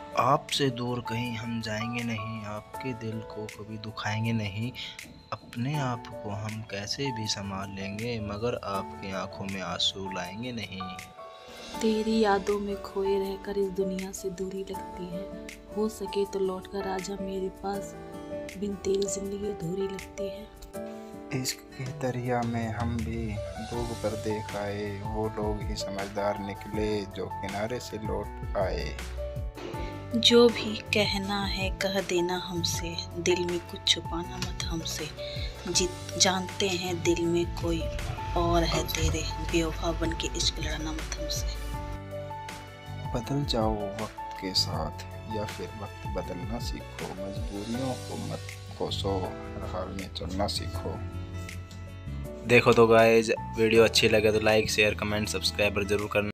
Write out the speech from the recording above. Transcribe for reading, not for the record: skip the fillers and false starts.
आपसे दूर कहीं हम जाएंगे नहीं, आपके दिल को कभी दुखाएंगे नहीं। अपने आप को हम कैसे भी संभाल लेंगे, मगर आपकी आंखों में आंसू लाएंगे नहीं। तेरी यादों में खोए रहकर इस दुनिया से दूरी लगती है। हो सके तो लौट कर आजा मेरे पास, बिन तेरी जिंदगी अधूरी लगती है। इश्क के दरिया में हम भी डूब कर देख आए, वो लोग ही समझदार निकले जो किनारे से लौट आए। जो भी कहना है कह देना हमसे, दिल में कुछ छुपाना मत हमसे। जित जानते हैं दिल में कोई और है तेरे, बेवफा बन के इश्क लड़ना मत हमसे। बदल जाओ वक्त के साथ या फिर वक्त बदलना सीखो, मजबूरियों को मत कोसो, हर हाल में चलना सीखो। देखो तो गाइज, वीडियो अच्छी लगे तो लाइक शेयर कमेंट सब्सक्राइब जरूर करना।